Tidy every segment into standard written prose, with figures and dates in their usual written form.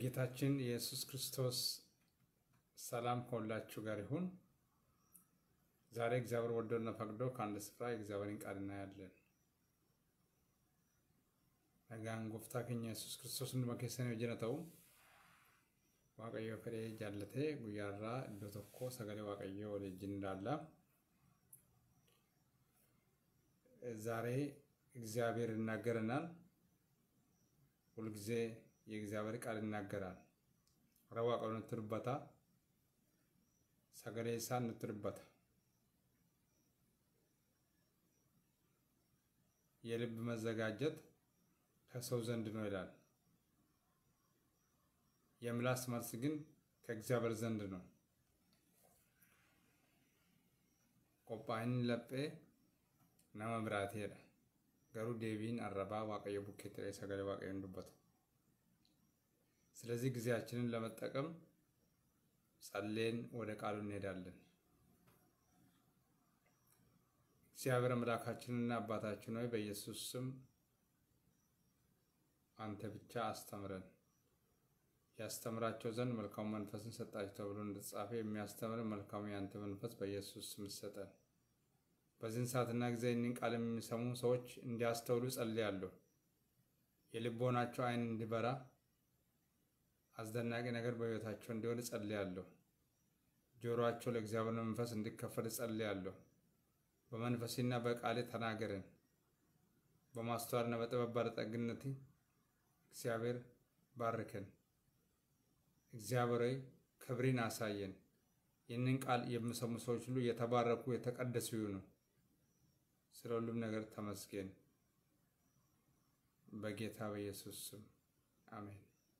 የጌታችን ኢየሱስ ክርስቶስ ሰላም ከሁላችሁ ጋር ይሁን። ዛሬ እግዚአብሔር ወዶና ፈቅዶ ከአንድ ስፍራ የእግዚአብሔርን ቃል እናያለን። nagaan gooftaa keenya Yesuus Kiristoos hunduma keessanii wajjin ta'u waaqayyo fedhee jaallatee guyyaarraa iddoo tokko sagalee waaqayyo wajjin ilaalla. ዛሬ እግዚአብሔር ይናገረናል። ሁልጊዜ የእግዚአብሔር ቃል ይናገራል። ረዋቀውን ትርበታ ሰገሌ ሳን ትርበታ የልብ መዘጋጀት ከሰው ዘንድ ነው ይላል። የምላስ መልስ ግን ከእግዚአብሔር ዘንድ ነው። ቆጳይን ለጴ ናማ ብራቴዳ ገሩ ዴቪን አረባ ዋቀየ ቡኬት ላይ ሰገሌ ዋቀየ እንዱበት። ስለዚህ ጊዜያችንን ለመጠቀም ጸልየን ወደ ቃሉ እንሄዳለን። እግዚአብሔር አምላካችንና አባታችን ሆይ በኢየሱስ ስም አንተ ብቻ አስተምረን። ያስተምራቸው ዘንድ መልካም መንፈስን ሰጣቸው ተብሎ እንደተጻፈ የሚያስተምር መልካም ያንተ መንፈስ በኢየሱስ ስም ሰጠን። በዚህን ሰዓትና ጊዜ ይህንን ቃል የሚሰሙ ሰዎች እንዲያስተውሉ ጸልያለሁ። የልቦናቸው አይን እንዲበራ አስደናቂ ነገር በሕይወታቸው እንዲሆን ጸልያለሁ። ጆሮአቸው ለእግዚአብሔር መንፈስ እንዲከፈት ጸልያለሁ። በመንፈስና በቃል ተናገረን። በማስተዋልና በጥበብ ባለጠግነት እግዚአብሔር ባርከን። እግዚአብሔር ክብርን አሳየን። ይህንን ቃል የሚሰሙ ሰዎች ሁሉ የተባረኩ የተቀደሱ ይሁኑ። ስለ ሁሉም ነገር ተመስገን። በጌታ በኢየሱስ ስም አሜን።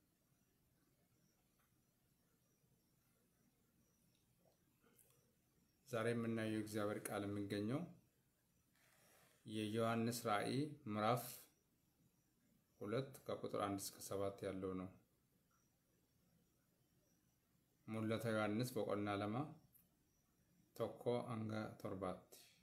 ዛሬ የምናየው እግዚአብሔር ቃል የሚገኘው የዮሐንስ ራእይ ምዕራፍ 2 ከቁጥር 1 እስከ 7 ያለው ነው። ሙለታ ዮሐንስ በቆና ለማ ቶኮ አንጋ ቶርባት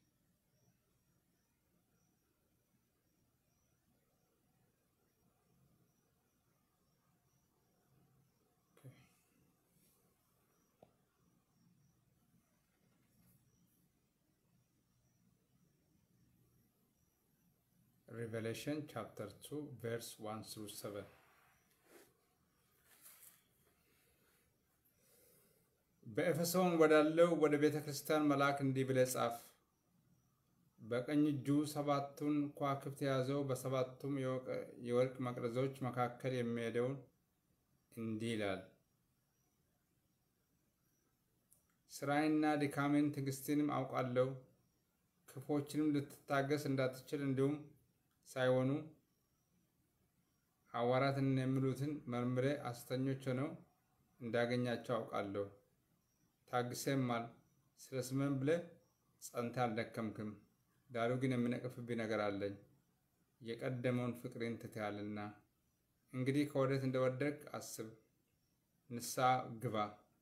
Revelation chapter 2 verse 1 through 7. በኤፌሶን ወዳለው ወደ ቤተ ክርስቲያን መልአክ እንዲህ ብለህ ጻፍ። በቀኝ እጁ ሰባቱን ከዋክብት የያዘው በሰባቱም የወርቅ መቅረዞች መካከል የሚሄደው እንዲህ ይላል። ስራዬንና ድካሜን ትዕግስትንም አውቃለሁ። ክፎችንም ልትታገስ እንዳትችል እንዲሁም ሳይሆኑ ሐዋርያትን የሚሉትን መርምሬ ሐሰተኞች ሆነው እንዳገኛቸው አውቃለሁ። ታግሰህማል። ስለ ስሜም ብለህ ጸንተህ አልደከምክም። ዳሩ ግን የሚነቅፍብኝ ነገር አለኝ። የቀደመውን ፍቅሬን ትተሃልና። እንግዲህ ከወዴት እንደወደቅህ አስብ፣ ንስሐ ግባ።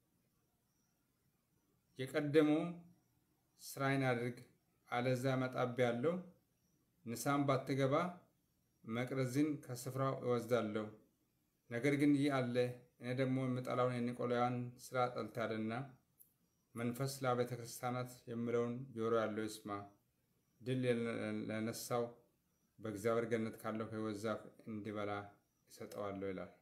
የቀደመው ስራዬን አድርግ፣ አለዚያ እመጣብሃለሁ። ንስሐም ባትገባ መቅረዝን ከስፍራው እወስዳለሁ። ነገር ግን ይህ አለ፣ እኔ ደግሞ የምጠላውን የኒቆላውያን ስራ ጠልተሃልና። መንፈስ ለአብያተ ክርስቲያናት የሚለውን ጆሮ ያለው ይስማ። ድል ለነሳው በእግዚአብሔር ገነት ካለው ከሕይወት ዛፍ እንዲበላ እሰጠዋለሁ ይላል።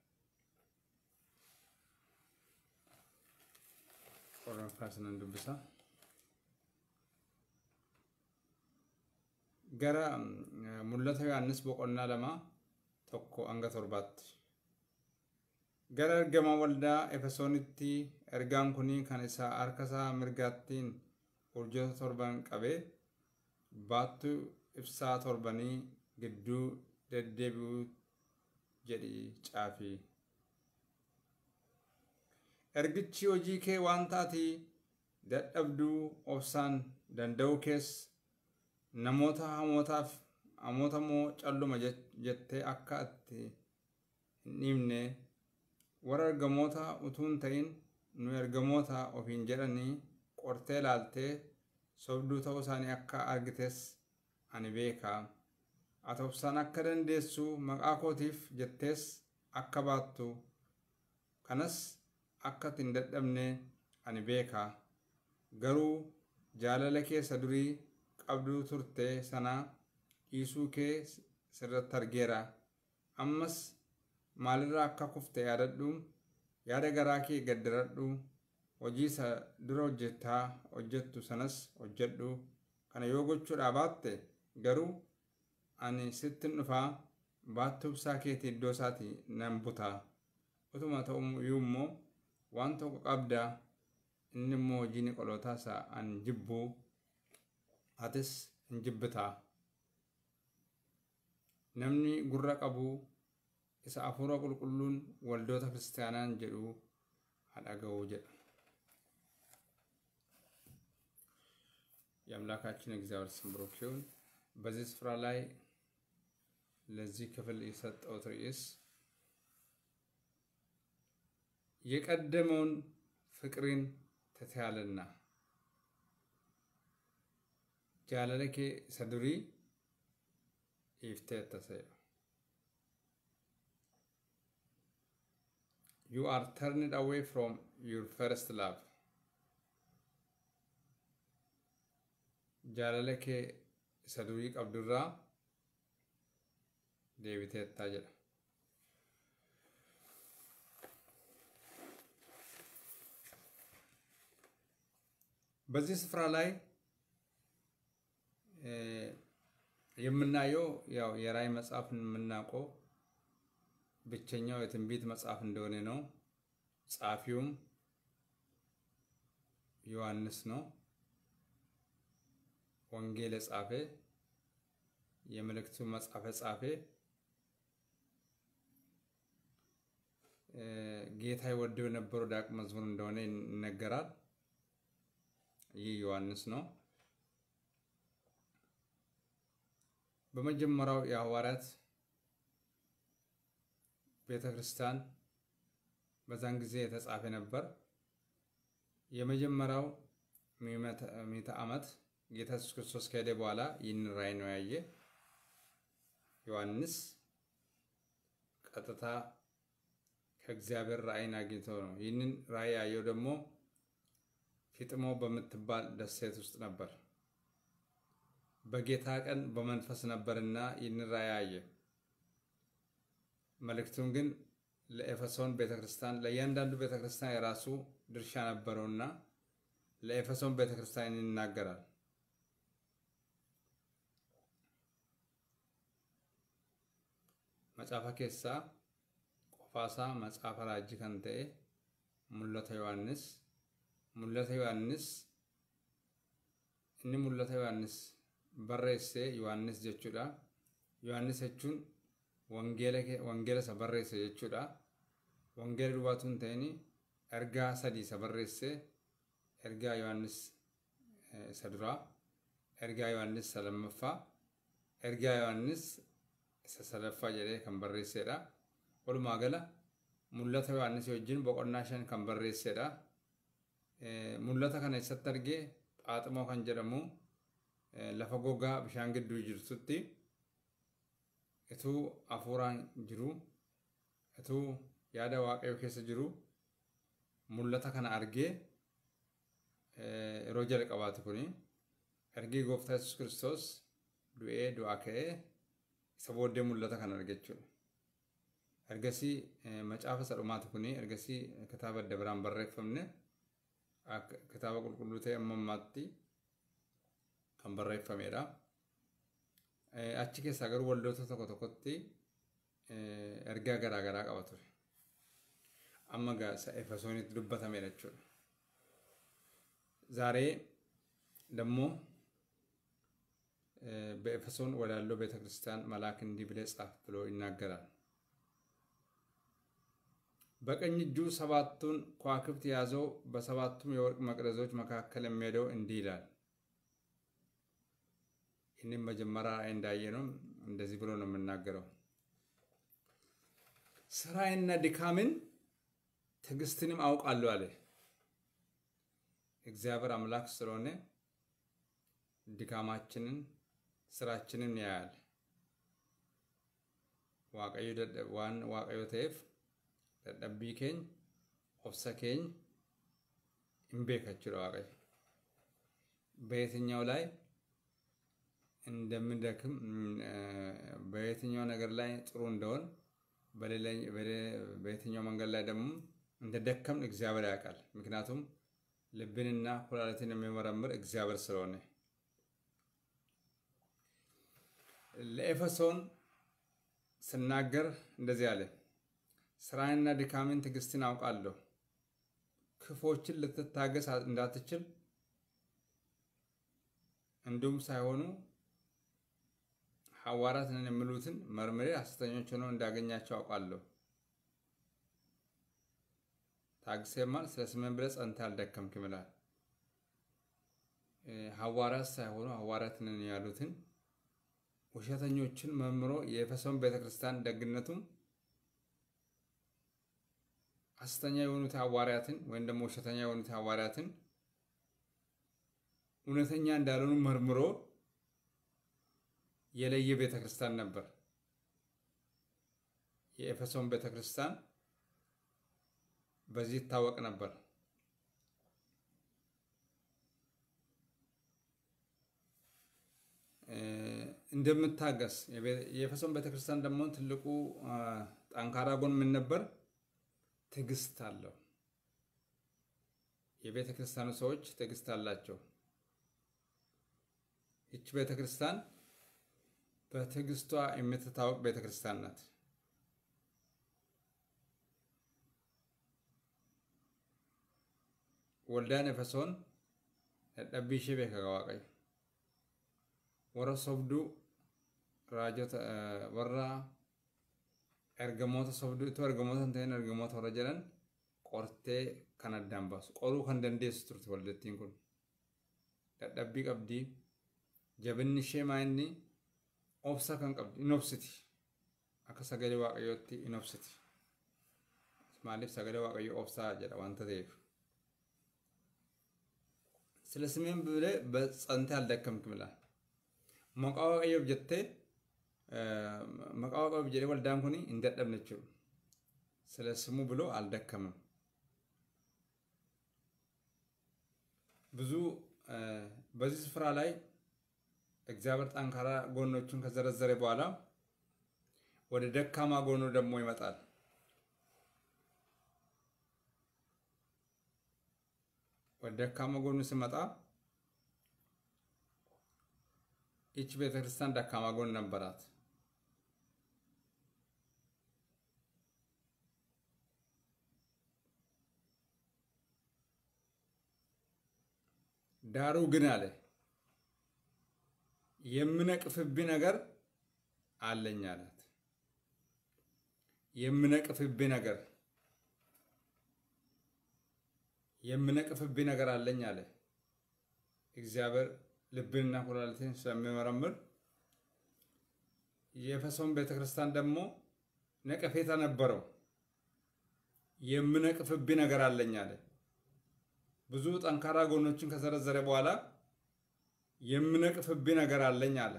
ቆሮንቶስን እንዱብሳ ገራ ሙለታ ዮሐንስ በቆና ለማ ቶኮ አንጋ ቶርባት ገራ እርገማ ወልዳ ኤፌሶኒቲ ኤርጋን ኩኒ ከነሳ አርከሳ ምርጋቲን ኡርጆታ ቶርባን ቀቤ ባቱ ኢብሳ ቶርባኒ ግዱ ደደቢው ጀዲ ጫፊ ኤርግቺ ሆጂኬ ዋንታቲ ደደብዱ ኦብሳን ደንደው ኬስ namoota hamootaaf amootamoo calluma jettee akka itti hin dhiibne warra ergamoota utuun ta'in nu ergamoota ofiin jedhanii qortee laaltee sobduu ta'uu isaanii akka argites ani beeka. Ati obsaan akka dandeessu maqaa kootiif jettees akka baattu kanas akka hin dadhabne ani beeka garuu jaalala kee sadurii qabduu turte sana dhiisuu kee sirratti argeera ammas maalirraa akka kufte yaadadhu yaada garaa kee gaddaradhu hojii isa dura hojjettu sanas hojjedhu kana yoo gochuudhaa baatte garuu ani sittin dhufaa baattuu ibsaa keetii iddoo isaatii nan butaa utuma ta'uyyuu immoo waan tokko qabda inni immoo hojii qolootaa isaa an jibbuu atis hin jibbitaa namni gurra qabu isa hafuura qulqulluun waldoota kiristaanaan jedhu hadhaga'uu jedha የአምላካችን እግዚአብሔር ስም ብሩክ ይሁን በዚህ ስፍራ ላይ ለዚህ ክፍል የሰጠው ርዕስ የቀደመውን ፍቅርን ተታያለና ጃለለከ ሰዱሪ ይፍተተሰ You are turned away from your first love. Jalalake saduri qabdurra deebiteetta jedha. በዚህ ስፍራ ላይ የምናየው ያው የራእይ መጽሐፍን የምናውቀው ብቸኛው የትንቢት መጽሐፍ እንደሆነ ነው ጻፊውም ዮሐንስ ነው ወንጌል ጻፈ የመልእክቱ መጽሐፍ ጻፈ ጌታ ይወደው የነበረው ዳቅ መዝሙር እንደሆነ ይነገራል ይህ ዮሐንስ ነው በመጀመሪያው የሐዋርያት ቤተክርስቲያን በዛን ጊዜ የተጻፈ ነበር የመጀመሪያው ምዕተ ዓመት ጌታ ኢየሱስ ክርስቶስ ከሄደ በኋላ ይህን ራእይ ነው ያየ ዮሐንስ ቀጥታ ከእግዚአብሔር ራእይን አግኝቶ ነው ይህንን ራእይ ያየው ደግሞ ፊጥሞ በምትባል ደሴት ውስጥ ነበር በጌታ ቀን በመንፈስ ነበርና ይህን ራእይ ያየ መልእክቱን ግን ለኤፌሶን ቤተክርስቲያን ለእያንዳንዱ ቤተክርስቲያን የራሱ ድርሻ ነበረውና ለኤፌሶን ቤተክርስቲያን ይናገራል መጽሐፈ ኬሳ ቆፋሳ መጽሐፈ ራእይ ከንተ ሙለተ ዮሐንስ እኒ ሙለተ ዮሐንስ በረሴ ዮሐንስ ጀቹዳ ዮሐንስ እቹን ወንጌለ ሰበረሴ ጀቹዳ ወንጌል ዱባቱን ተኒ ኤርጋ ሰዲ ሰበረሴ ኤርጋ ዮሐንስ ሰድራ ኤርጋ ዮሐንስ ሰለመፋ ኤርጋ ዮሐንስ ሰሰለፋ ጀሬ ከንበረሴዳ ወሉማ ገላ ሙለተ ዮሐንስ ወጅን በቆናሸን ከንበረሴዳ ሙለተ ከነ ሰተርጌ ጳጥሞ ከንጀደሙ ለፈጎጋ ብሻንግዱ ጅርቱቲ እቱ አፉራን ጅሩ እቱ ያዳ ዋቀዮ ከሰ ጅሩ ሙለተ ከነ አርጌ ሮጀል ቀባት ኩኒ አርጌ ጎፍታ ኢየሱስ ክርስቶስ ዱኤ ዱአከ ሰቦደ ሙለተ ከነ አርገቹ አርገሲ መጫፈ ሰሩማት ኩኒ አርገሲ ከታበ ደብራን በረፈምነ ከታበ ቁልቁሉቴ አመማቲ ከንበረፈሜዳ አቺ ከሳ ገሩ ወልዶተ ተኮተኮቲ እርጋ ገራገራ ቀባቱ አመጋ ኤፌሶኒት ዱበተሜለቹ ዛሬ ደግሞ በኤፌሶን ወዳለው ቤተክርስቲያን መልአክ እንዲህ ብለ ጻፍ ብሎ ይናገራል በቀኝ እጁ ሰባቱን ከዋክብት ያዘው በሰባቱም የወርቅ መቅረዞች መካከል የሚሄደው እንዲህ ይላል እኔም መጀመሪያ እንዳየነው እንደዚህ ብሎ ነው የምናገረው ስራዬና ድካምን ትግስትንም አውቃለሁ አለ እግዚአብሔር አምላክ ስለሆነ ድካማችንን ስራችንን ያያል ዋቀዩ ተፍ ደደቢከኝ ኦብሰኬኝ እምቤከችለው አቀይ በየትኛው ላይ እንደምንደክም በየትኛው ነገር ላይ ጥሩ እንደሆን በየትኛው መንገድ ላይ ደግሞ እንደደከም እግዚአብሔር ያውቃል ምክንያቱም ልብንና ኩላሊትን የሚመረምር እግዚአብሔር ስለሆነ ለኤፌሶን ስናገር እንደዚህ አለ ስራንና ድካምን ትዕግስትን አውቃለሁ ክፎችን ልትታገስ እንዳትችል እንዲሁም ሳይሆኑ ሐዋርያት ነን የሚሉትን መርምሬ ሐሰተኞች ሆነው እንዳገኛቸው አውቃለሁ ታግሰማል ስለስመን ብለህ ጸንተህ አልደከምክም ይላል ሐዋርያት ሳይሆኑ ሐዋርያት ነን ያሉትን ውሸተኞችን መርምሮ የኤፌሶን ቤተክርስቲያን ደግነቱም ሐሰተኛ የሆኑት ሐዋርያትን ወይም ደግሞ ውሸተኛ የሆኑት ሐዋርያትን እውነተኛ እንዳልሆኑ መርምሮ የለየ ቤተክርስቲያን ነበር የኤፌሶን ቤተክርስቲያን በዚህ ታወቅ ነበር እንደምታገስ የኤፌሶን ቤተክርስቲያን ደግሞ ትልቁ ጠንካራ ጎን ምን ነበር ትዕግስት አለው የቤተክርስቲያኑ ሰዎች ትዕግስት አላቸው እቺ ቤተክርስቲያን በትዕግስቷ የምትታወቅ ቤተክርስቲያን ናት ወልዳን ኤፌሶን ደብይሽ በከዋቀይ ወረሰብዱ ራጆት ወራ ergamoota sobduutu ergamoota ta'een ergamoota warra jedhan qortee kan addaan baasu qoruu kan dandeessu turte waldattiin kun dadhabbii qabdi jabinni ishee maayinni obsa kan qabdi inobsiti akka sagalee waaqayyootti inobsiti maaliif sagalee waaqayyoo obsaa jedha wanta ta'eef ስለ ስሜን ብለህ በጸንተ አልደከምክም ይላል መቃወ waaqayyoof jettee መቃወቀው በጀለ ወልዳን ኩኒ እንደደምነችው ስለ ስሙ ብሎ አልደከመም ብዙ በዚህ ስፍራ ላይ እግዚአብሔር ጠንካራ ጎኖቹን ከዘረዘረ በኋላ ወደ ደካማ ጎኑ ደግሞ ይመጣል ወደ ደካማ ጎኑ ሲመጣ እቺ ቤተክርስቲያን ደካማ ጎን ነበራት ዳሩ ግን አለ የምነቅፍብኝ ነገር አለኝ አላት የምነቅፍብኝ ነገር አለኝ አለ እግዚአብሔር ልብንና ኩላሊትን ስለሚመረምር የኤፌሶን ቤተክርስቲያን ደግሞ ነቀፌታ ነበረው የምነቅፍብኝ ነገር አለኝ አለ ብዙ ጠንካራ ጎኖችን ከዘረዘረ በኋላ የምነቅፍብኝ ነገር አለኝ አለ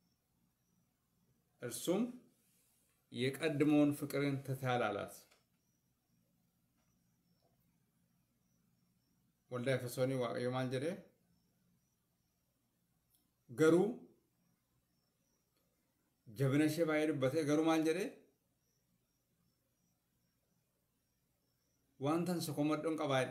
እርሱም የቀድሞውን ፍቅርን ትተሃላላት ወልዳ ኤፌሶኒ ዋቀዮ ማንጀሬ ገሩ ጀብነሽ ባይርበቴ ገሩ ማንጀሬ ዋንተን ሰኮመዶን ቀባይ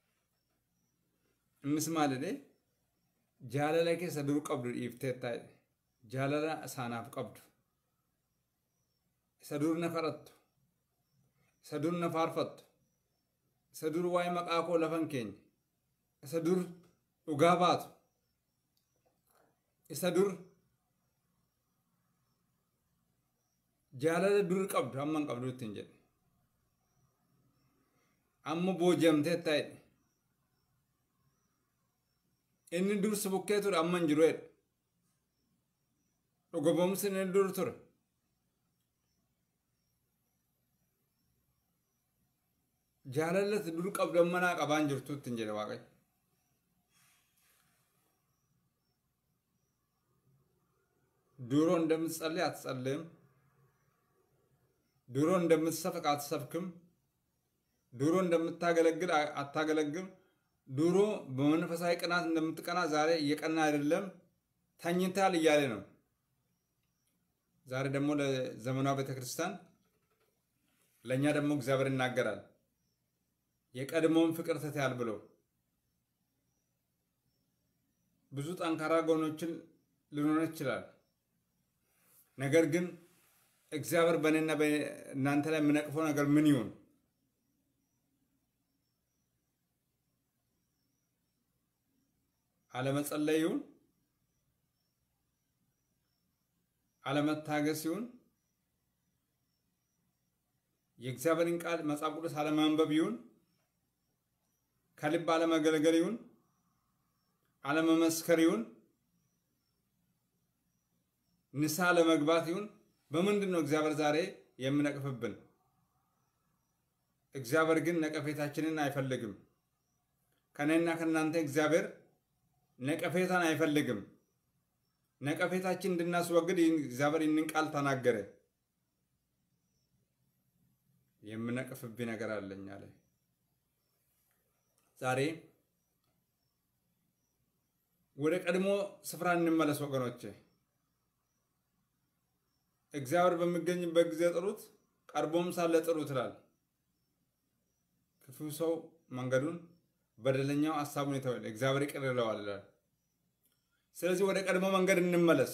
እንስማለደ ጃለላ ከሰ ዱር ቀብዱ ይፍተታይ ጃለላ ሳናፍ ቀብዱ ሰዱር ነፈረቱ ሰዱር ነፋርፈቱ ሰዱር ዋይ መቃኮ ለፈንከኝ ሰዱር ኡጋባቱ ሰዱር ጃለላ ዱር ቀብዱ አማን ቀብዱ ትንጀ አሙ ቦጀምቴ ታይ inni dur subukkee ture amman jiru jedhe dhugabomsi inni dur ture jaalallati dur qabdu ammanaa qabaan jirtuutti hin jedhe waaqayyo ድሮ እንደምትጸልይ አትጸልይም ድሮ እንደምትሰብክ አትሰብክም ድሮ እንደምታገለግል አታገለግል ድሮ በመንፈሳዊ ቅናት እንደምትቀና ዛሬ እየቀና አይደለም ተኝታል እያለ ነው ዛሬ ደግሞ ለዘመናዊ ቤተክርስቲያን ለኛ ደግሞ እግዚአብሔር ይናገራል የቀድሞውን ፍቅር ተታል ብሎ ብዙ ጠንካራ ጎኖችን ሊኖር ይችላል ነገር ግን እግዚአብሔር በእኔና በእናንተ ላይ ምንቀፈው ነገር ምን ይሁን አለመጸለይ ይሁን አለመታገስ ይሁን የእግዚአብሔርን ቃል መጽሐፍ ቅዱስ አለማንበብ ይሁን ከልብ አለመገልገል ይሁን አለመመስከር ይሁን ንስሐ ለመግባት ይሁን በምንድነው እግዚአብሔር ዛሬ የምነቅፍብን እግዚአብሔር ግን ነቀፌታችንን አይፈልግም ከነና ከናንተ እግዚአብሔር ነቀፌታን አይፈልግም ነቀፌታችን እንድናስወግድ እግዚአብሔር ይህንን ቃል ተናገረ የምነቅፍብኝ ነገር አለኝ አለ ዛሬ ወደ ቀድሞ ስፍራ እንመለስ ወገኖቼ እግዚአብሔር በሚገኝበት ጊዜ ጥሩት ቀርቦም ሳለ ጥሩት ይላል ክፉ ሰው መንገዱን በደለኛው ሐሳቡን ይተዋል እግዚአብሔር ይቅር ይለዋል ይላል ስለዚህ ወደ ቀድሞ መንገድ እንመለስ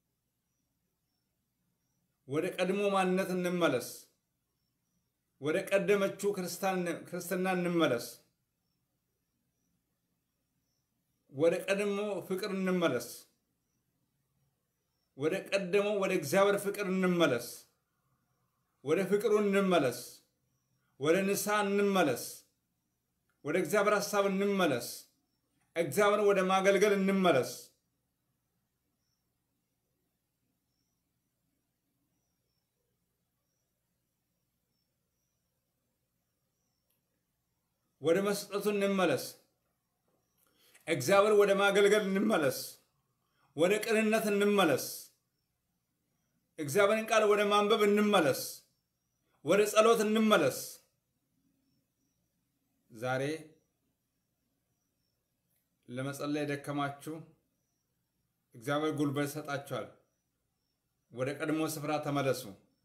ወደ ቀድሞ ማንነት እንመለስ ወደ ቀደመችው ክርስትና እንመለስ ወደ ቀድሞ ፍቅር እንመለስ ወደ ቀደሞ ወደ እግዚአብሔር ፍቅር እንመለስ ወደ ፍቅሩ እንመለስ ወደ ንስሐ እንመለስ ወደ እግዚአብሔር ሐሳብ እንመለስ እግዚአብሔር ወደ ማገልገል እንመለስ ወደ መስጠቱ እንመለስ እግዚአብሔር ወደ ማገልገል እንመለስ ወደ ቅንነት እንመለስ እግዚአብሔርን ቃል ወደ ማንበብ እንመለስ ወደ ጸሎት እንመለስ ዛሬ ለመጸለይ ደከማችሁ እግዚአብሔር ጉልበት ሰጣችኋል ወደ ቀድሞ ስፍራ ተመለሱ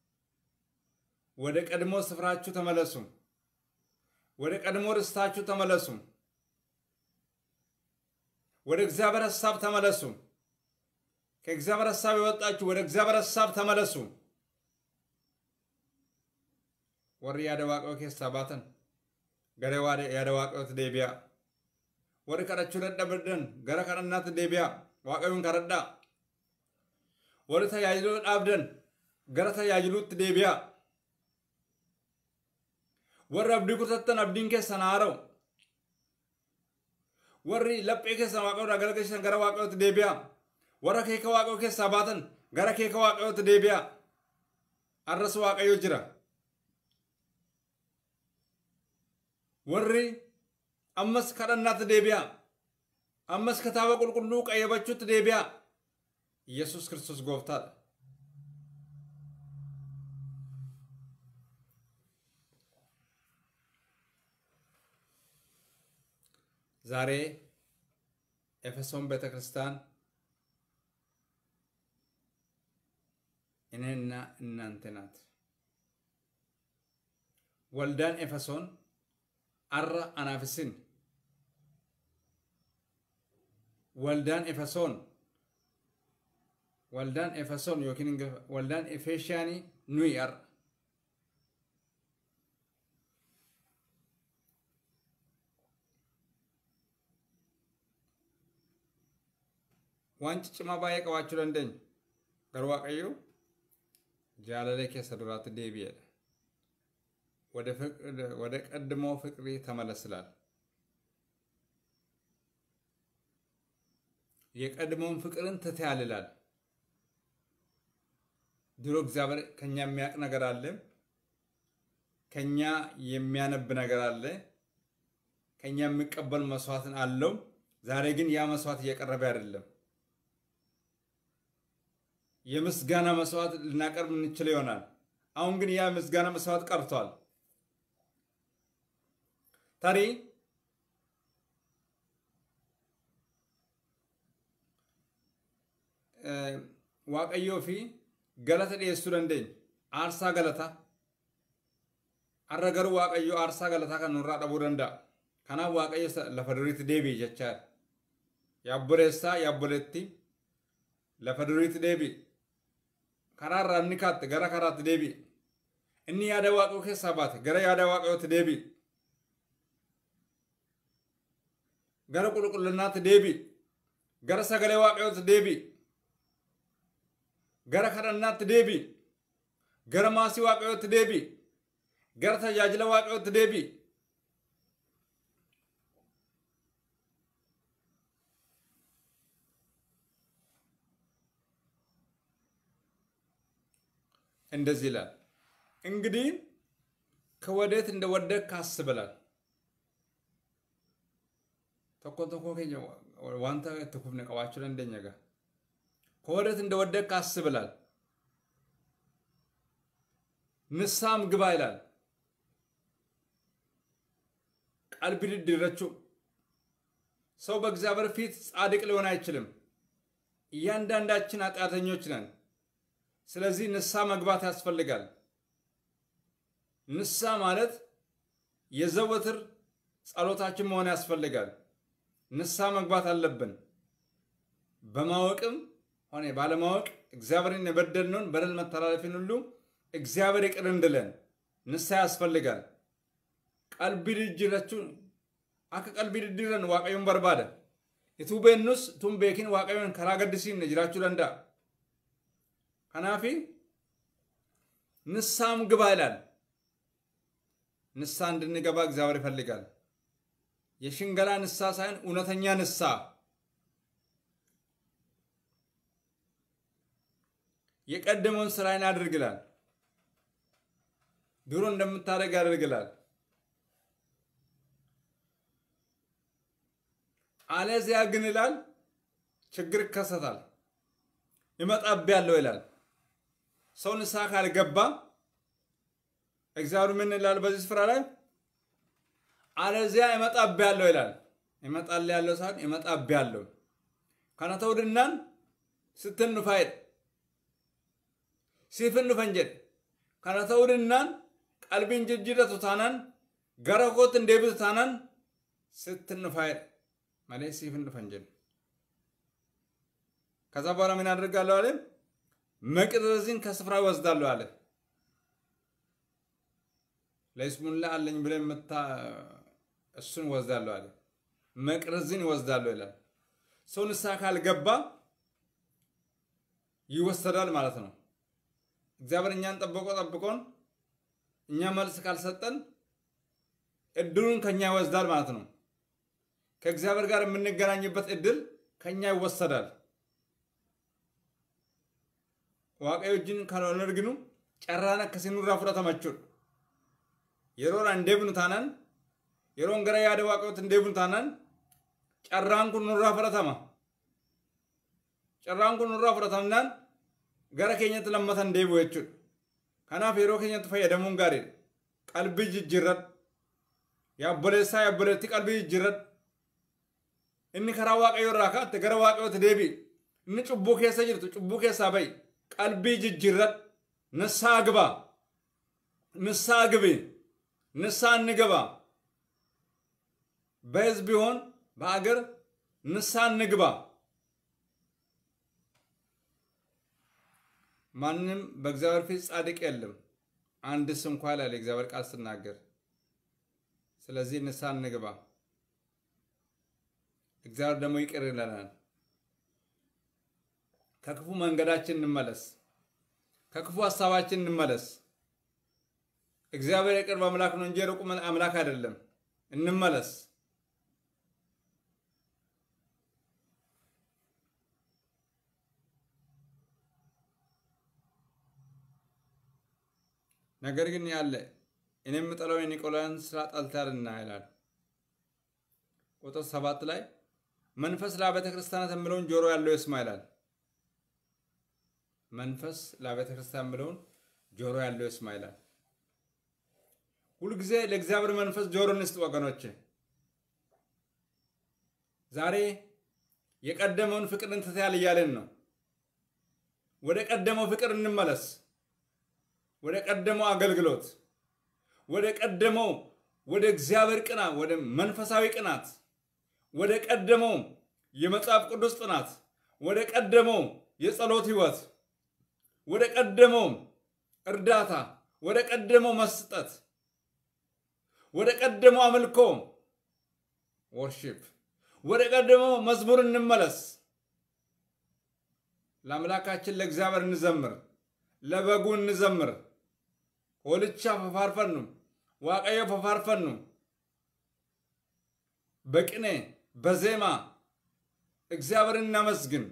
ወደ ቀድሞ ስፍራችሁ ተመለሱ ወደ ቀድሞ ርስታችሁ ተመለሱ ወደ እግዚአብሔር ሐሳብ ተመለሱ ከእግዚአብሔር ሐሳብ የወጣችሁ ወደ እግዚአብሔር ሐሳብ ተመለሱ ወር ያደዋቀው ከሰባተን ገረዋደ ያደዋቀው ደቢያ ወር ከረቹ ረዳበደን ገረ ከረናት ደቢያ ዋቀዩን ከረዳ ወር ተያይሎ አብደን ገረ ተያይሉት ደቢያ ወር አብዲ ኩተተን አብዲን ከሰናረው ወሪ ለጴ ከሰ ዋቀው አገለገሽን ገረ ዋቀው ደቢያ ወራ ከከ ዋቀው ከሰባተን ገረ ከከ ዋቀው ደቢያ አረስ ዋቀዩ ጅራ ወሪ አመስ ከረናት ደቢያ አመስ ከታበ ቁልቁሉ ቀየበቹት ደቢያ ኢየሱስ ክርስቶስ ጎፍታል ዛሬ ኤፌሶን ቤተክርስቲያን እኔና እናንተ ናት ወልዳን ኤፌሶን አራ አናፍስን ወልዳን ኤፌሶን ዮኪን ወልዳን ኤፌሻኒ ኑይር ዋንጭ ጭማ ባየ ቀዋችሁ ለንደኝ ገርዋቀዩ ጃለለ ከሰዱራት ዴቢየ ወደ ቀድሞ ፍቅሪ ተመለስላል የቀድሞን ፍቅርን ተታያልላል ድሮ እግዚአብሔር ከኛ የሚያቅ ነገር አለ ከኛ የሚያነብ ነገር አለ ከኛ የሚቀበል መስዋዕትን አለው ዛሬ ግን ያ መስዋዕት እየቀረበ አይደለም የምስጋና መስዋዕት ልናቀርብ እንችል ይሆናል አሁን ግን ያ ምስጋና መስዋዕት ቀርቷል تري واقعيو في غلطة ديسودان دين عرسا غلطة الرجل واقعيو عرسا غلطة كان نورا دبودان دا كان واقعيو لفدريت ديبي جتشار يابوليسا يابوليتي لفدريت ديبي كرار رانيكات غرا كرات ديبي إني يادا واقعو كسابات غرا يادا واقعو تديبي غرا قلقلنات ديبي غرا سغلي واقعو تديبي غرا كرنات ديبي غرا ماسي واقعو تديبي غرا تجاجل واقعو تديبي እንደዚህ ይላል እንግዲህ ከወዴት እንደወደቅ አስበላል ተቆንተኮ ከኛ ዋንታ ተኩፍነ ቀዋችሁ እንደኛጋ ከወዴት እንደወደቅ አስበላል ንሳም ግባ ይላል ቀልብ ድድረቹ ሰው በእግዚአብሔር ፊት ጻድቅ ሊሆን አይችልም እያንዳንዳችን ኃጢአተኞች ነን ስለዚህ ንሳ መግባት ያስፈልጋል ንሳ ማለት የዘወትር ጸሎታችን መሆን ያስፈልጋል ንሳ መግባት አለብን በማወቅም ሆነ ባለማወቅ እግዚአብሔርን የበደልነውን በደል መተላለፍን ሁሉ እግዚአብሔር ይቅር እንድለን ንሳ ያስፈልጋል ቀልቢ ድጅረቹ አከ ቀልቢ ድድረን ዋቀዩን በርባደ የቱበኑስ ቱምቤኪን ዋቀዩን ከራገድሲን ነጅራቹ ደንዳ ከናፊ ንሳም ግባ ይላል ንሳ እንድንገባ እግዚአብሔር ይፈልጋል የሽንገላ ንሳ ሳይሆን እውነተኛ ንሳ የቀደመውን ስራን ያድርግላል ድሮ እንደምታደርግ ያድርግላል አለዚያ ግን ይላል ችግር ይከሰታል ይመጣብ ያለው ይላል ሰው ንሳ ካልገባ እግዚአብሔር ምን ይላል በዚህ ስፍራ ላይ አለዚያ ይመጣብ ያለው ይላል ይመጣል ያለው ሳይሆን ይመጣብ ያለው ካናተውድናን ስትንፋይድ ሲፍን ፈንጀድ ካናተውድናን ቀልቢን ጅጅደቱ ታናን ገረቆት እንደብት ታናን ስትንፋይድ ማለት ሲፍን ፈንጀድ ከዛ በኋላ ምን አድርጋለሁ አለ መቅረዝን ከስፍራ ወስዳለሁ አለ ለይስሙላ አለኝ ብለ መታ እሱን ወስዳለሁ አለ መቅረዝን ወስዳለሁ ይላል ሰው ንሳ ካልገባ ይወሰዳል ማለት ነው እግዚአብሔር እኛን ጠብቆን እኛ መልስ ካልሰጠን እድሉን ከኛ ይወስዳል ማለት ነው ከእግዚአብሔር ጋር የምንገናኝበት እድል ከኛ ይወሰዳል ዋቀዮጅን ካልወነርግኑ ጨራና ከሲኑራ ፍራተማቹ የሮራ እንደብኑ ታናን የሮን ገራ ያደ ዋቀዮት እንደብኑ ታናን ጨራንኩ ኑራ ፍራተማ ጨራንኩ ኑራ ፍራተምናን ገራ ከኛት ለማታ እንደቡ ወቹ ካናፍ የሮ ከኛት ፈየደሙን ጋር ቀልብ ጅጅረት ያቦለሳ ያቦለቲ ቀልብ ጅጅረት እኒ ከራ ዋቀዮ ራካት ገራ ዋቀዮት ደቢ እኒ ጭቡ ከሰ ጅርቱ ጭቡ ከሳ በይ ቀልቢ ጅጅረት ንሳ ግባ ንሳ ግቢ ንሳ እንገባ በህዝብ ቢሆን በአገር ንሳ እንግባ ማንንም በእግዚአብሔር ፊት ጻድቅ የለም አንድስ እንኳን ያለ እግዚአብሔር ቃል ሲናገር ስለዚህ ንሳ እንግባ እግዚአብሔር ደግሞ ይቅር ይለናል ከክፉ መንገዳችን እንመለስ ከክፉ ሐሳባችን እንመለስ እግዚአብሔር የቅርብ አምላክ ነው እንጂ ሩቅ አምላክ አይደለም እንመለስ ነገር ግን ያለ እኔም ጠላው የኒቆላን ስራ ጣልታልና ይላል ቁጥር 7 ላይ መንፈስ ለቤተ ክርስቲያናት የሚለውን ጆሮ ያለው ይስማ ይላል መንፈስ ለቤተ ክርስቲያን የሚለውን ጆሮ ያለው ይስማ ይላል ሁሉ ጊዜ ለእግዚአብሔር መንፈስ ጆሮ እንስጥ ወገኖቼ ዛሬ የቀደመውን ፍቅር እንትታል ይያለን ነው ወደ ቀደመው ፍቅር እንመለስ ወደ ቀደመው አገልግሎት ወደ ቀደመው ወደ እግዚአብሔር ቅናት ወደ መንፈሳዊ ቅናት ወደ ቀደመው የመጽሐፍ ቅዱስ ጥናት ወደ ቀደመው የጸሎት ህይወት ወደ ቀደመው እርዳታ ወደ ቀደመው መስጠት ወደ ቀደመው አምልኮ worship ወደ ቀደመው መዝሙር እንመለስ ለአምላካችን ለእግዚአብሔር እንዘምር ለበጉ እንዘምር ወልቻ ፈፋርፈኑ ዋቀየ ፈፋርፈኑ በቅኔ በዜማ እግዚአብሔርን እናመስግን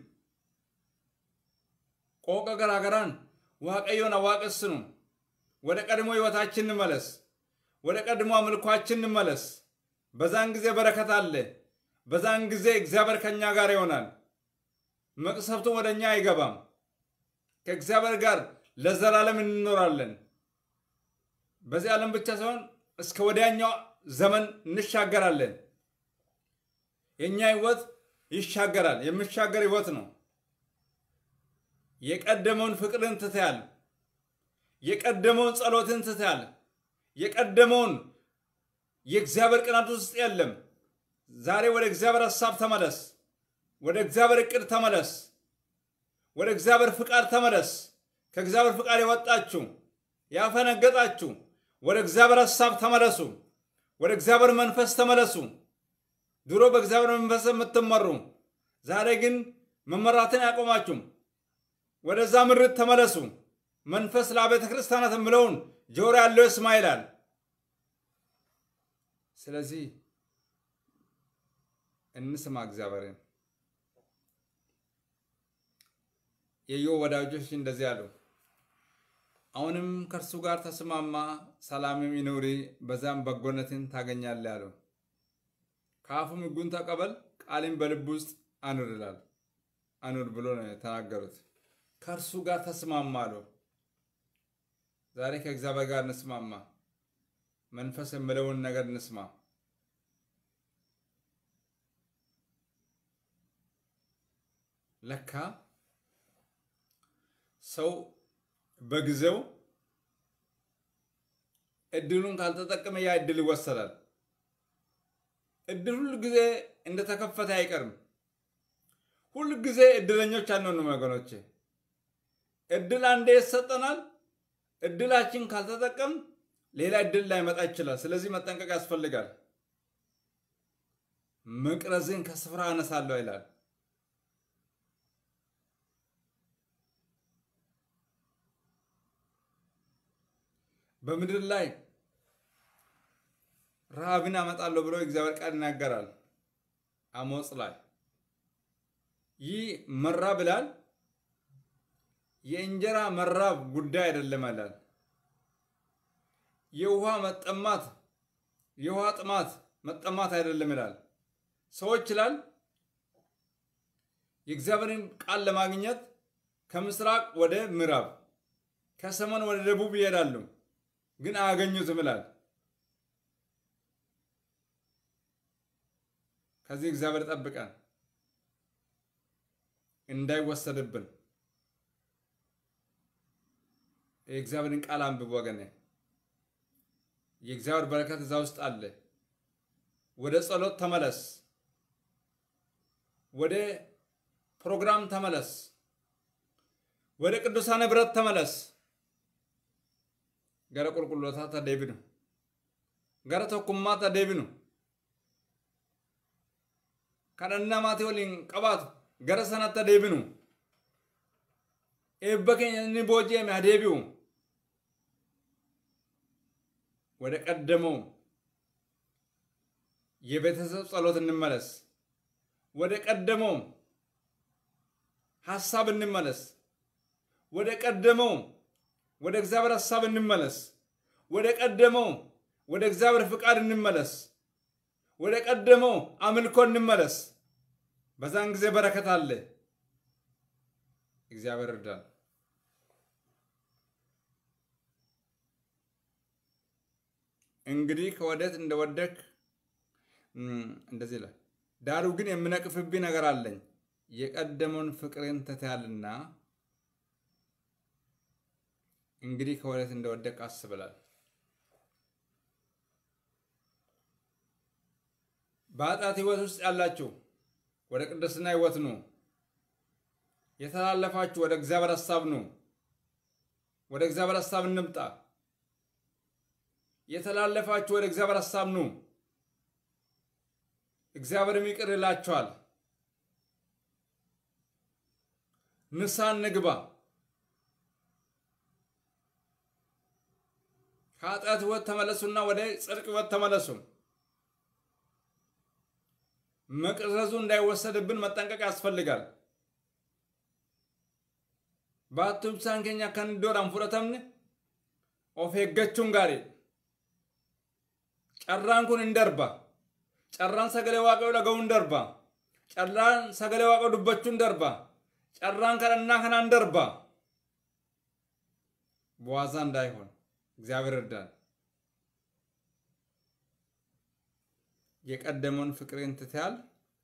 ቆቀ ገራገራን ዋቀዮና ዋቀስኑ ወደ ቀድሞ ህይወታችን እንመለስ ወደ ቀድሞ አምልኳችን እንመለስ በዛን ጊዜ በረከት አለ በዛን ጊዜ እግዚአብሔር ከኛ ጋር ይሆናል መቅሰፍቱ ወደኛ አይገባም ከእግዚአብሔር ጋር ለዘላለም እንኖራለን በዚህ ዓለም ብቻ ሳይሆን እስከ ወዲያኛው ዘመን እንሻገራለን የኛ ህይወት ይሻገራል የሚሻገር ህይወት ነው የቀደመውን ፍቅርን ትተያል የቀደመውን ጸሎትን ትተያል የቀደመውን የእግዚአብሔር ቅናት ውስጥ የለም ዛሬ ወደ እግዚአብሔር ሐሳብ ተመለስ ወደ እግዚአብሔር እቅድ ተመለስ ወደ እግዚአብሔር ፍቃድ ተመለስ ከእግዚአብሔር ፍቃድ የወጣችሁ ያፈነገጣችሁ ወደ እግዚአብሔር ሐሳብ ተመለሱ ወደ እግዚአብሔር መንፈስ ተመለሱ ድሮ በእግዚአብሔር መንፈስ የምትመሩ ዛሬ ግን መመራትን ያቆማችሁ ወደዛ ምርት ተመለሱ መንፈስ ለቤተ ክርስቲያናት ምለውን ጆሮ ያለው ይስማ ይላል ስለዚህ እንስማ እግዚአብሔርን የኢዮብ ወዳጆች እንደዚህ አሉ አሁንም ከርሱ ጋር ተስማማ ሰላምም ይኑሪ በዛም በጎነትን ታገኛለህ አሉ ካፉም ሕጉን ተቀበል ቃልን በልብ ውስጥ አኑር ይላል አኑር ብሎ ነው የተናገሩት ከርሱ ጋር ተስማማ አሉ ዛሬ ከእግዚአብሔር ጋር እንስማማ መንፈስ የምለውን ነገር እንስማ ለካ ሰው በጊዜው እድሉን ካልተጠቀመ ያ እድል ይወሰዳል እድል ሁሉ ጊዜ እንደተከፈተ አይቀርም ሁሉ ጊዜ እድለኞች አንሆንም ወገኖቼ እድል አንዴ ይሰጠናል እድላችን ካልተጠቀም ሌላ እድል ላይመጣ ይችላል ስለዚህ መጠንቀቅ ያስፈልጋል መቅረዝን ከስፍራ አነሳለሁ ይላል በምድር ላይ ረሃብን አመጣለሁ ብሎ እግዚአብሔር ቃል ይናገራል አሞጽ ላይ ይህ መራብ ይላል የእንጀራ መራብ ጉዳይ አይደለም ይላል የውሃ መጠማት የውሃ ጥማት መጠማት አይደለም ይላል ሰዎች ይላል የእግዚአብሔርን ቃል ለማግኘት ከምስራቅ ወደ ምዕራብ ከሰሜን ወደ ደቡብ ይሄዳሉ ግን አያገኙትም ይላል ከዚህ እግዚአብሔር ጠብቀን እንዳይወሰድብን የእግዚአብሔርን ቃል አንብቡ ወገኔ የእግዚአብሔር በረከት እዛ ውስጥ አለ ወደ ጸሎት ተመለስ ወደ ፕሮግራም ተመለስ ወደ ቅዱሳን ህብረት ተመለስ ገረ ቁልቁሎታ ተደብኑ ገረ ተኩማ ተደብኑ ከነና ማቴዎሊን ቀባት ገረ ሰነተ ደብኑ ኤበከኝ ቦጄ ማደቢው ወደ ቀደመው የቤተሰብ ጸሎት እንመለስ ወደ ቀደመው ሐሳብ እንመለስ ወደ ቀደመው ወደ እግዚአብሔር ሐሳብ እንመለስ ወደ ቀደመው ወደ እግዚአብሔር ፍቃድ እንመለስ ወደ ቀደመው አምልኮ እንመለስ በዛን ጊዜ በረከት አለ እግዚአብሔር ይርዳን እንግዲህ ከወዴት እንደወደክ እንደዚህ ይላል። ዳሩ ግን የምነቅፍብኝ ነገር አለኝ የቀደመውን ፍቅሬን ትተሃልና እንግዲህ ከወዴት እንደወደክ አስብላል። በኃጢአት ሕይወት ውስጥ ያላችሁ ወደ ቅድስና ሕይወት ኑ። የተላለፋችሁ ወደ እግዚአብሔር ሐሳብ ኑ። ወደ እግዚአብሔር ሐሳብ እንምጣ። የተላለፋችሁ ወደ እግዚአብሔር ሐሳብ ኑ። እግዚአብሔርም ይቅር ይላችኋል። ንስሐ እንግባ። ከኃጢአት ሕይወት ተመለሱና ወደ ጽድቅ ሕይወት ተመለሱ። መቅረዙ እንዳይወሰድብን መጠንቀቅ ያስፈልጋል። ባቱምሳን ከኛ ከንዶራን ፍረተምነ ኦፍ ኤገቹን ጋሪ ጨራን ኩን እንደርባ ጨራን ሰገሌ ዋቀው ለገው እንደርባ ጨራን ሰገሌ ዋቀው ዱበቹ እንደርባ ጨራን ከረና ከና እንደርባ በዋዛ እንዳይሆን እግዚአብሔር እርዳን። የቀደመውን ፍቅሬን ትተሃል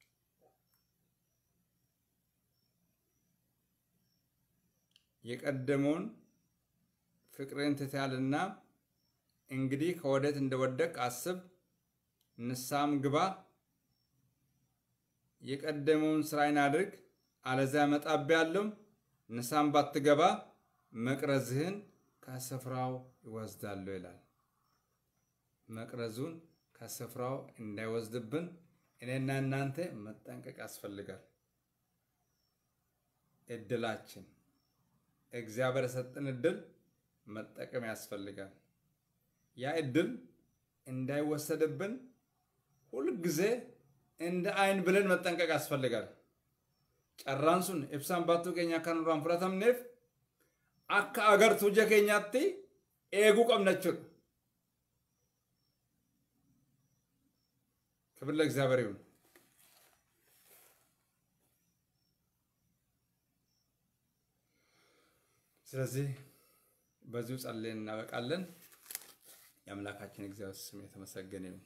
የቀደመውን ፍቅሬን ትተሃልና እንግዲህ ከወዴት እንደወደቅ አስብ ንስሐም ግባ የቀደመውን ስራዬን አድርግ አለዚያ እመጣብሃለሁ። ንስሐም ባትገባ መቅረዝህን ከስፍራው ይወስዳለሁ ይላል። መቅረዙን ከስፍራው እንዳይወስድብን እኔና እናንተ መጠንቀቅ ያስፈልጋል። እድላችን እግዚአብሔር የሰጠን እድል መጠቀም ያስፈልጋል። ያ እድል እንዳይወሰድብን ሁሉ ጊዜ እንደ አይን ብለን መጠንቀቅ ያስፈልጋል። ጨራንሱን ኢብሳን ባቱ ከኛ ከኑራን ፍራተምኔፍ አካ አገርቱ ጀከኛቲ ኤጉ ቀምነችው ክብር ለእግዚአብሔር ይሁን። ስለዚህ በዚሁ ጸልየን እናበቃለን። የአምላካችን እግዚአብሔር ስም የተመሰገነ ይሁን።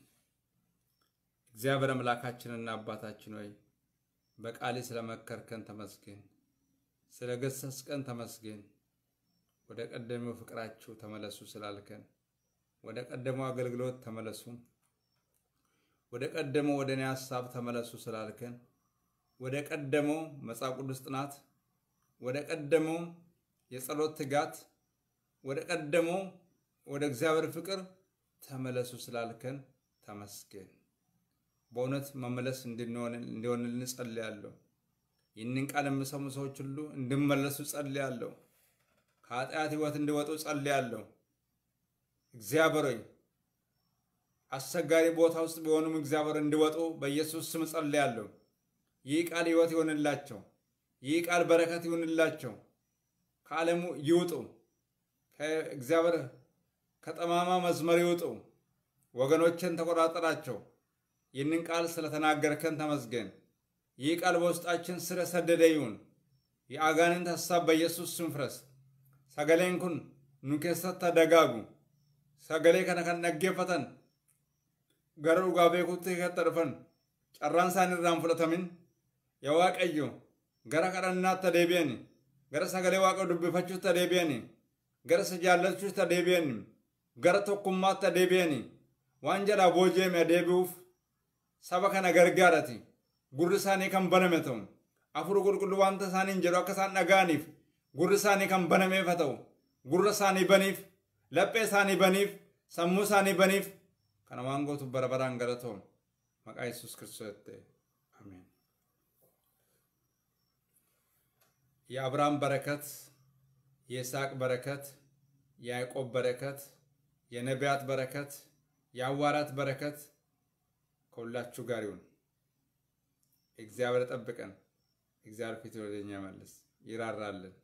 እግዚአብሔር አምላካችንና አባታችን ሆይ በቃሌ ስለመከርከን ተመስገን፣ ስለገሰጽከን ተመስገን። ወደ ቀደመው ፍቅራችሁ ተመለሱ ስላልከን ወደ ቀደመው አገልግሎት ተመለሱ፣ ወደ ቀደመው ወደ እኔ ሐሳብ ተመለሱ ስላልከን ወደ ቀደመው መጽሐፍ ቅዱስ ጥናት፣ ወደ ቀደመው የጸሎት ትጋት፣ ወደ ቀደመው ወደ እግዚአብሔር ፍቅር ተመለሱ ስላልከን ተመስገን። በእውነት መመለስ እንዲሆንልን ጸልያለሁ። ይህንን ቃል የሚሰሙ ሰዎች ሁሉ እንዲመለሱ ጸልያለሁ። ከኃጢአት ሕይወት እንዲወጡ ጸልያለሁ። እግዚአብሔር ሆይ አስቸጋሪ ቦታ ውስጥ ቢሆኑም እግዚአብሔር እንዲወጡ በኢየሱስ ስም ጸልያለሁ። ይህ ቃል ሕይወት ይሆንላቸው። ይህ ቃል በረከት ይሆንላቸው። ከዓለሙ ይውጡ። ከእግዚአብሔር ከጠማማ መስመር ይውጡ። ወገኖችን ተቆጣጠራቸው። ይህንን ቃል ስለተናገርከን ተመስገን። ይህ ቃል በውስጣችን ስር የሰደደ ይሁን። የአጋንንት ሐሳብ በኢየሱስ ስም ፍረስ። ሰገሌን ኩን ኑ keessatti ተደጋጉ። ሰገሌ ከነ ከነገፈተን ገሩ ጋቤኩት ከተርፈን ጨራን ሳንራን ፍለተምን የዋቀዩ ገራ ቀረና ተደቢየን ገራ ሰገሌ ዋቀው ዱብፈቹ ተደቢየን ገራ ሰጃለቹ ተደቢየን ገራ ተኩማ ተደቢየን ዋንጀላ ቦጄም ያደቢውፍ ሰበከነ ገርጋራቲ ጉርሳኔ ከም በነመተው አፍሩ ቁልቁል ዋንተ ሳኒን ጀሮ አከሳን ነጋኒፍ ጉርሳኔ ከም በነመፈተው ጉርሳኔ በኒፍ ለጴሳኔ በኒፍ ሰሙሳኔ በኒፍ ከነዋንጎቱ በረበራን ገረተው መቃ ኢየሱስ ክርስቶስ አሜን። የአብርሃም በረከት፣ የይስሐቅ በረከት፣ የያዕቆብ በረከት፣ የነቢያት በረከት፣ የሐዋርያት በረከት ከሁላችሁ ጋር ይሁን። እግዚአብሔር ጠብቀን። እግዚአብሔር ፊት ወደኛ መልስ ይራራልን።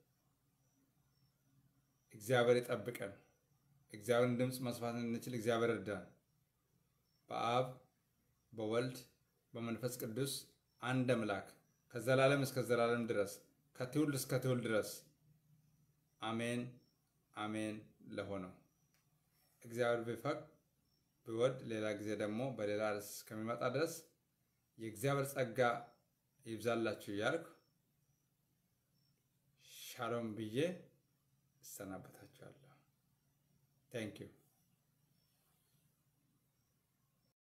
እግዚአብሔር ይጠብቀን። እግዚአብሔርን ድምጽ መስማት እንችል። እግዚአብሔር እርዳን። በአብ በወልድ በመንፈስ ቅዱስ አንድ አምላክ ከዘላለም እስከ ዘላለም ድረስ ከትውልድ እስከ ትውልድ ድረስ አሜን አሜን ለሆነው እግዚአብሔር ቢፈቅድ ብወድ ሌላ ጊዜ ደግሞ በሌላ ርዕስ ከሚመጣ ድረስ የእግዚአብሔር ጸጋ ይብዛላችሁ እያልኩ ሻሎም ብዬ እሰናበታችኋለሁ። ታንክ ዩ